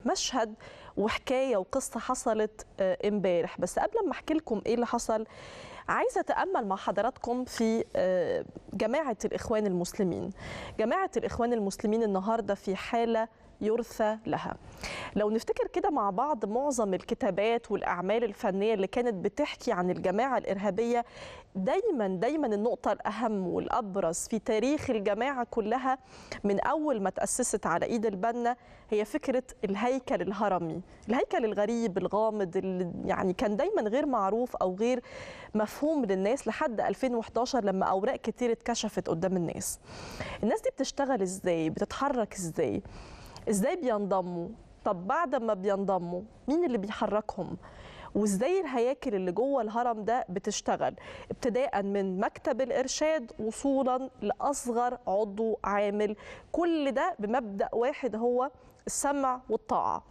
مشهد وحكايه وقصه حصلت امبارح. بس قبل ما احكي لكم ايه اللي حصل، عايزه اتامل مع حضراتكم في جماعه الاخوان المسلمين. جماعه الاخوان المسلمين النهارده في حاله يرثى لها. لو نفتكر كده مع بعض معظم الكتابات والأعمال الفنية اللي كانت بتحكي عن الجماعة الإرهابية، دايما النقطة الأهم والأبرز في تاريخ الجماعة كلها من أول ما تأسست على إيد البنا هي فكرة الهيكل الهرمي، الهيكل الغريب الغامض اللي يعني كان دايما غير معروف أو غير مفهوم للناس لحد 2011 لما أوراق كتير اتكشفت قدام الناس. الناس دي بتشتغل إزاي؟ بتتحرك إزاي؟ إزاي بينضموا؟ طب بعد ما بينضموا مين اللي بيحركهم؟ وازاي الهياكل اللي جوه الهرم ده بتشتغل، ابتداء من مكتب الارشاد وصولا لاصغر عضو عامل، كل ده بمبدأ واحد هو السمع والطاعه.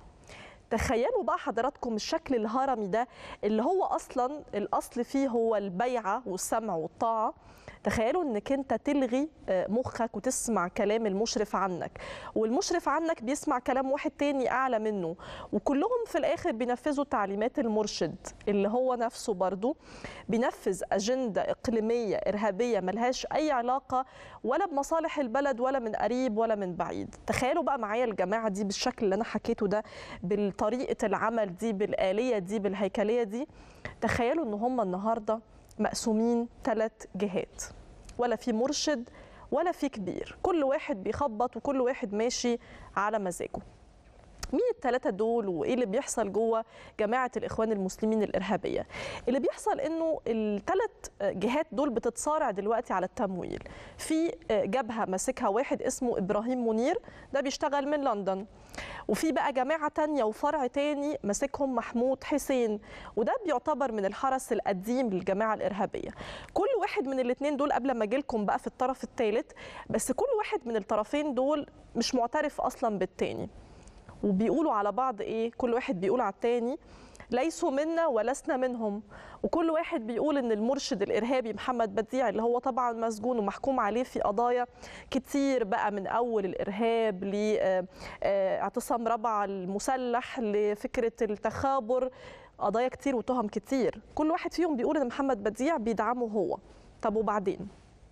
تخيلوا بقى حضراتكم الشكل الهرمي ده اللي هو اصلا الاصل فيه هو البيعه والسمع والطاعه. تخيلوا انك انت تلغي مخك وتسمع كلام المشرف عنك، والمشرف عنك بيسمع كلام واحد تاني اعلى منه، وكلهم في الاخر بينفذوا تعليمات المرشد اللي هو نفسه برضو بينفذ اجنده اقليميه ارهابيه ملهاش اي علاقه ولا بمصالح البلد ولا من قريب ولا من بعيد. تخيلوا بقى معايا الجماعه دي بالشكل اللي انا حكيته ده، بالطريقه العمل دي، بالآلية دي، بالهيكليه دي. تخيلوا ان هم النهارده مقسومين 3 جهات، ولا في مرشد ولا في كبير، كل واحد بيخبط وكل واحد ماشي على مزاجه. مين ال3 دول وايه اللي بيحصل جوه جماعه الاخوان المسلمين الارهابيه؟ اللي بيحصل انه ال3 جهات دول بتتصارع دلوقتي على التمويل. في جبهه ماسكها واحد اسمه ابراهيم منير، ده بيشتغل من لندن. وفي بقى جماعه تانية وفرع تاني ماسكهم محمود حسين، وده بيعتبر من الحرس القديم للجماعه الارهابيه. كل واحد من الاثنين دول، قبل ما اجي لكم بقى في الطرف الثالث، بس كل واحد من الطرفين دول مش معترف اصلا بالتاني، وبيقولوا على بعض ايه؟ كل واحد بيقول على التاني ليسوا منا ولسنا منهم. وكل واحد بيقول ان المرشد الارهابي محمد بديع اللي هو طبعا مسجون ومحكوم عليه في قضايا كتير بقى، من اول الارهاب لاعتصام رابعه المسلح لفكره التخابر، قضايا كتير وتهم كتير. كل واحد فيهم بيقول ان محمد بديع بيدعمه هو. طب وبعدين؟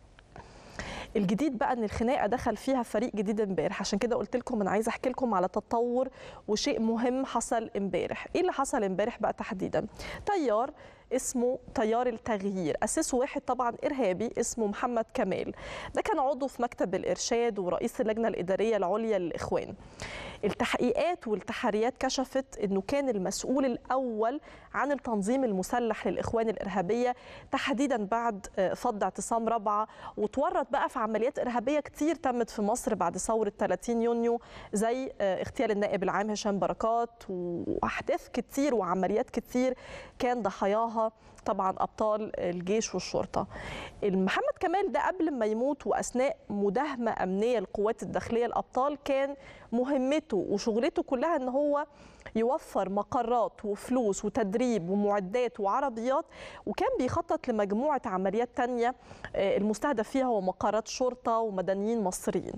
الجديد بقى ان الخناقه دخل فيها فريق جديد امبارح، عشان كده قلت لكم انا عايزه احكي لكم على تطور وشيء مهم حصل امبارح. ايه اللي حصل امبارح بقى تحديدا؟ تيار اسمه تيار التغيير، اسسه واحد طبعا ارهابي اسمه محمد كمال، ده كان عضو في مكتب الارشاد ورئيس اللجنه الاداريه العليا للاخوان. التحقيقات والتحريات كشفت انه كان المسؤول الاول عن التنظيم المسلح للاخوان الارهابيه، تحديدا بعد فض اعتصام رابعه، وتورط بقى في عمليات ارهابيه كتير تمت في مصر بعد ثوره 30 يونيو، زي اغتيال النائب العام هشام بركات، واحداث كتير وعمليات كتير كان ضحاياها طبعا ابطال الجيش والشرطه. محمد كمال ده قبل ما يموت واثناء مداهمه امنيه للقوات الداخليه الابطال، كان مهمته وشغلته كلها ان هو يوفر مقرات وفلوس وتدريب ومعدات وعربيات، وكان بيخطط لمجموعه عمليات تانية المستهدف فيها هو مقرات شرطه ومدنيين مصريين.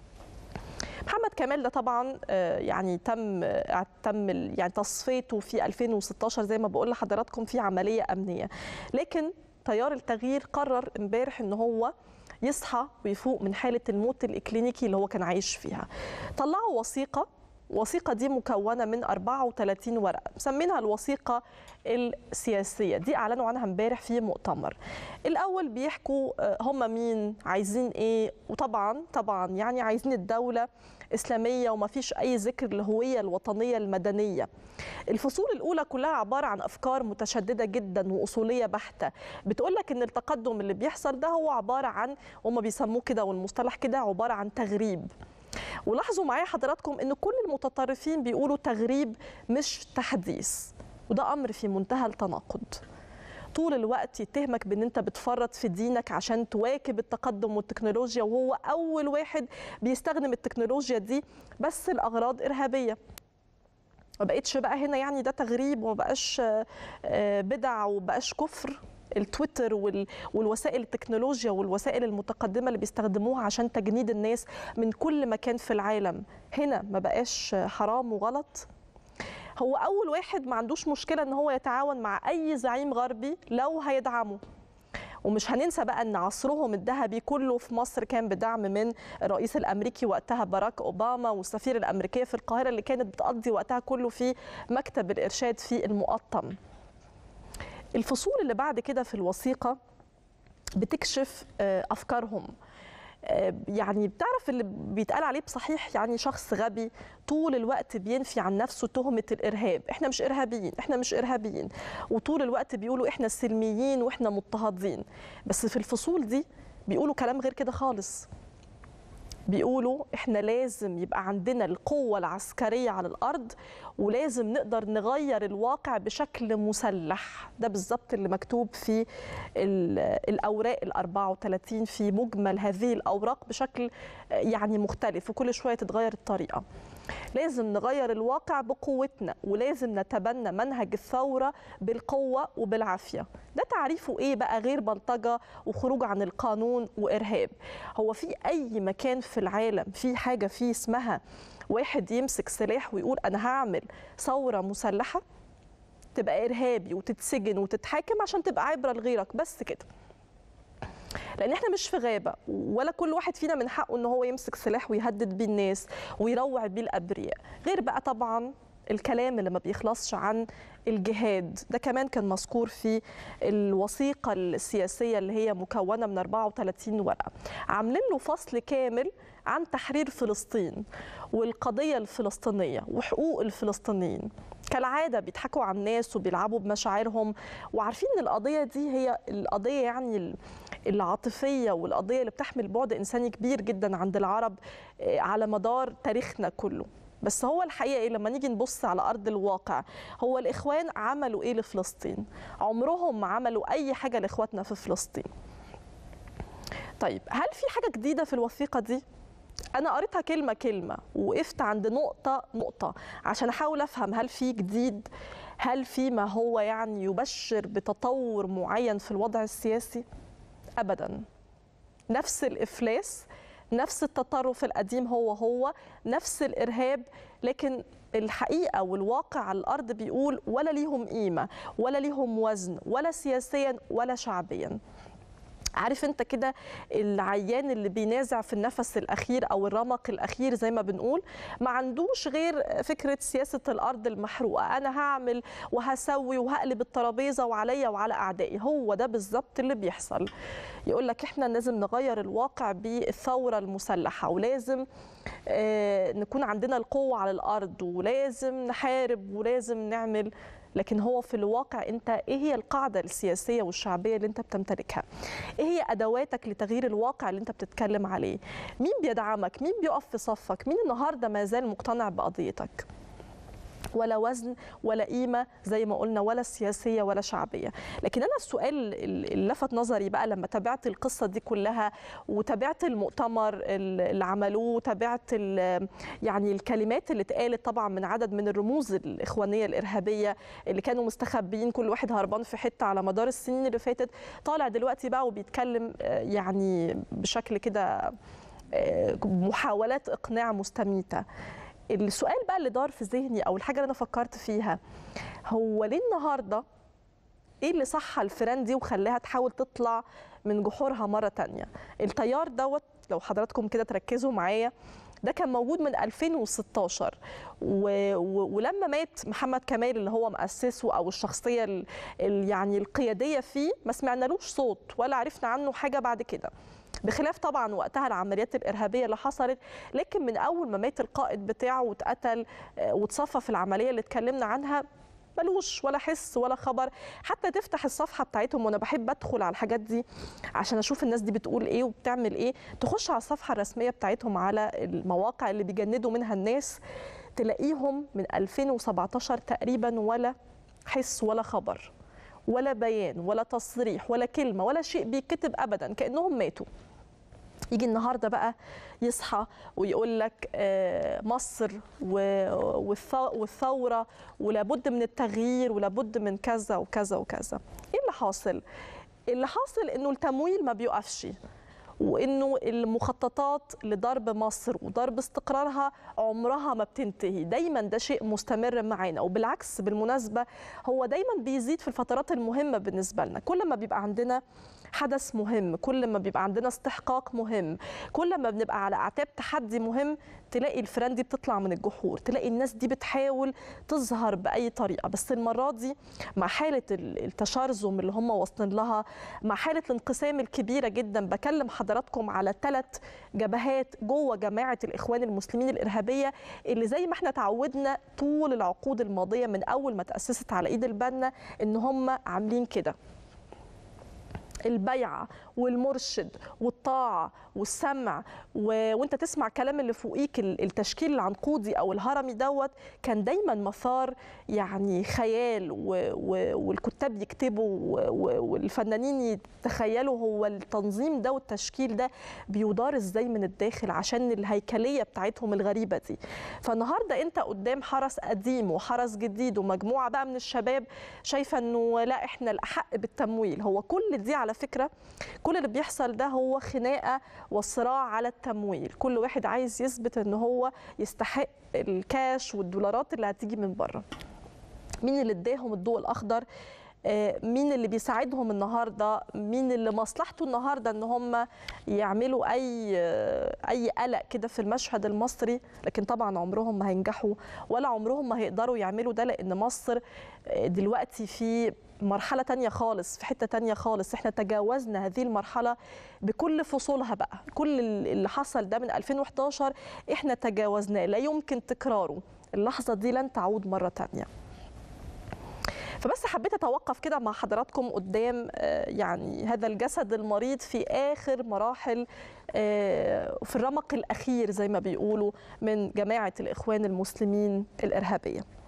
محمد كمال ده طبعا يعني تم يعني تصفيته في 2016 زي ما بقول لحضراتكم في عمليه امنيه، لكن تيار التغيير قرر امبارح ان هو يصحى ويفوق من حاله الموت الاكلينيكي اللي هو كان عايش فيها. طلعوا وثيقه دي مكونه من 34 ورقه، مسمينها الوثيقه السياسيه دي، اعلنوا عنها امبارح في مؤتمر. الاول بيحكوا هم مين، عايزين ايه، وطبعا يعني عايزين الدوله اسلاميه وما فيش اي ذكر للهويه الوطنيه المدنيه. الفصول الاولى كلها عباره عن افكار متشدده جدا واصوليه بحته، بتقول لك ان التقدم اللي بيحصل ده هو عباره عن، هم بيسموه كده والمصطلح كده، عباره عن تغريب. ولاحظوا معايا حضراتكم ان كل المتطرفين بيقولوا تغريب مش تحديث، وده امر في منتهى التناقض. طول الوقت يتهمك بان انت بتفرط في دينك عشان تواكب التقدم والتكنولوجيا، وهو اول واحد بيستخدم التكنولوجيا دي بس لاغراض ارهابيه. ما بقتش بقى هنا يعني ده تغريب وما بقاش بدع وما بقاش كفر. التويتر والوسائل التكنولوجيا والوسائل المتقدمة اللي بيستخدموها عشان تجنيد الناس من كل مكان في العالم هنا ما بقاش حرام وغلط؟ هو أول واحد ما عندوش مشكلة إن هو يتعاون مع أي زعيم غربي لو هيدعمه. ومش هننسى بقى ان عصرهم الذهبي كله في مصر كان بدعم من الرئيس الامريكي وقتها باراك اوباما والسفيره الامريكيه في القاهره اللي كانت بتقضي وقتها كله في مكتب الارشاد في المقطم. الفصول اللي بعد كده في الوثيقه بتكشف افكارهم. يعني بتعرف اللي بيتقال عليه بصحيح يعني شخص غبي طول الوقت بينفي عن نفسه تهمة الإرهاب، إحنا مش إرهابيين، إحنا مش إرهابيين، وطول الوقت بيقولوا إحنا سلميين وإحنا مضطهدين. بس في الفصول دي بيقولوا كلام غير كده خالص. بيقولوا إحنا لازم يبقى عندنا القوة العسكرية على الأرض ولازم نقدر نغير الواقع بشكل مسلح. ده بالظبط اللي مكتوب في الأوراق ال34 في مجمل هذه الأوراق بشكل يعني مختلف وكل شوية تتغير الطريقة. لازم نغير الواقع بقوتنا ولازم نتبنى منهج الثورة بالقوة وبالعافية. ده تعريفه إيه بقى غير بلطجة وخروج عن القانون وإرهاب؟ هو في أي مكان في العالم في حاجة فيه اسمها واحد يمسك سلاح ويقول أنا هعمل ثورة مسلحة تبقى إرهابي وتتسجن وتتحاكم عشان تبقى عبرة لغيرك بس كده؟ لأن احنا مش في غابة ولا كل واحد فينا من حقه ان هو يمسك سلاح ويهدد بيه الناس ويروع بيه الأبرياء. غير بقى طبعا الكلام اللي ما بيخلصش عن الجهاد، ده كمان كان مذكور في الوثيقة السياسية اللي هي مكونة من 34 ورقة. عاملين له فصل كامل عن تحرير فلسطين والقضية الفلسطينية وحقوق الفلسطينيين. كالعادة بيضحكوا على الناس وبيلعبوا بمشاعرهم وعارفين ان القضية دي هي القضية يعني العاطفية والقضية اللي بتحمل بعد إنساني كبير جدا عند العرب على مدار تاريخنا كله. بس هو الحقيقة إيه لما نيجي نبص على أرض الواقع؟ هو الإخوان عملوا إيه لفلسطين؟ عمرهم ما عملوا أي حاجة لإخواتنا في فلسطين. طيب هل في حاجة جديدة في الوثيقة دي؟ أنا قريتها كلمة كلمة ووقفت عند نقطة نقطة عشان أحاول أفهم هل في جديد؟ هل في ما هو يعني يبشر بتطور معين في الوضع السياسي؟ أبداً. نفس الإفلاس، نفس التطرف القديم هو نفس الإرهاب، لكن الحقيقة والواقع على الأرض بيقول ولا ليهم قيمة ولا ليهم وزن ولا سياسياً ولا شعبياً. عارف انت كده العيان اللي بينازع في النفس الاخير او الرمق الاخير زي ما بنقول، ما عندوش غير فكره سياسه الارض المحروقه، انا هعمل وهسوي وهقلب الترابيزه وعليا وعلى اعدائي. هو ده بالظبط اللي بيحصل. يقول لك احنا لازم نغير الواقع بالثوره المسلحه ولازم نكون عندنا القوه على الارض ولازم نحارب ولازم نعمل. لكن هو في الواقع انت ايه هي القاعده السياسيه والشعبيه اللي انت بتمتلكها؟ ايه هي ادواتك لتغيير الواقع اللي انت بتتكلم عليه؟ مين بيدعمك؟ مين بيقف في صفك؟ مين النهارده ما زال مقتنع بقضيتك؟ ولا وزن ولا قيمه زي ما قلنا ولا سياسيه ولا شعبيه. لكن انا السؤال اللي لفت نظري بقى لما تابعت القصه دي كلها وتابعت المؤتمر اللي عملوه، تابعت يعني الكلمات اللي اتقالت طبعا من عدد من الرموز الاخوانيه الارهابيه اللي كانوا مستخبيين كل واحد هربان في حته على مدار السنين اللي فاتت، طالع دلوقتي بقى وبيتكلم يعني بشكل كده محاولات اقناع مستميته. السؤال بقى اللي دار في ذهني او الحاجه اللي انا فكرت فيها، هو ليه النهارده ايه اللي صح الفيران دي وخلاها تحاول تطلع من جحورها مره تانية؟ التيار دوت لو حضراتكم كده تركزوا معايا ده كان موجود من 2016 ولما مات محمد كمال اللي هو مؤسسه او الشخصيه يعني القياديه فيه ما سمعنالوش صوت ولا عرفنا عنه حاجه بعد كده، بخلاف طبعا وقتها العمليات الارهابيه اللي حصلت. لكن من اول ما مات القائد بتاعه واتقتل واتصفى في العمليه اللي اتكلمنا عنها ملوش ولا حس ولا خبر. حتى تفتح الصفحه بتاعتهم، وانا بحب ادخل على الحاجات دي عشان اشوف الناس دي بتقول ايه وبتعمل ايه، تخش على الصفحه الرسميه بتاعتهم على المواقع اللي بيجندوا منها الناس تلاقيهم من 2017 تقريبا ولا حس ولا خبر ولا بيان ولا تصريح ولا كلمه ولا شيء بيتكتب ابدا، كانهم ماتوا. يجي النهارده بقى يصحى ويقول لك مصر والثوره ولابد من التغيير ولابد من كذا وكذا وكذا. ايه اللي حاصل؟ اللي حاصل انه التمويل ما بيقفش، وانه المخططات لضرب مصر وضرب استقرارها عمرها ما بتنتهي، دايما ده شيء مستمر معانا. وبالعكس بالمناسبه هو دايما بيزيد في الفترات المهمه بالنسبه لنا، كل ما بيبقى عندنا حدث مهم، كل ما بيبقى عندنا استحقاق مهم، كل ما بنبقى على اعتاب تحدي مهم، تلاقي الفيران دي بتطلع من الجحور، تلاقي الناس دي بتحاول تظهر باي طريقه. بس المره دي مع حاله التشرذم اللي هم واصلين لها، مع حاله الانقسام الكبيره جدا، بكلم حضراتكم على 3 جبهات جوه جماعه الاخوان المسلمين الارهابيه، اللي زي ما احنا تعودنا طول العقود الماضيه من اول ما تاسست على ايد البنا ان هم عاملين كده. البيعة والمرشد والطاعة والسمع وانت تسمع كلام اللي فوقيك، التشكيل العنقودي او الهرمي دوت كان دايما مثار يعني خيال، والكتاب يكتبوا والفنانين يتخيلوا هو التنظيم ده والتشكيل ده بيدار ازاي من الداخل عشان الهيكلية بتاعتهم الغريبة دي. فالنهارده انت قدام حرس قديم وحرس جديد ومجموعة بقى من الشباب شايفة انه لا احنا الأحق بالتمويل. هو كل دي على فكرة، كل اللي بيحصل ده هو خناقة وصراع على التمويل، كل واحد عايز يثبت ان هو يستحق الكاش والدولارات اللي هتيجي من بره. مين اللي اداهم الضوء الأخضر؟ مين اللي بيساعدهم النهارده؟ مين اللي مصلحته النهارده ان هم يعملوا اي قلق كده في المشهد المصري؟ لكن طبعا عمرهم ما هينجحوا ولا عمرهم ما هيقدروا يعملوا ده، لان مصر دلوقتي في مرحلة تانية خالص، في حتة تانية خالص. احنا تجاوزنا هذه المرحلة بكل فصولها بقى، كل اللي حصل ده من 2011 احنا تجاوزناه، لا يمكن تكراره، اللحظة دي لن تعود مرة تانية. فبس حبيت اتوقف كده مع حضراتكم قدام يعني هذا الجسد المريض في اخر مراحل، في الرمق الاخير زي ما بيقولوا من جماعة الاخوان المسلمين الارهابية.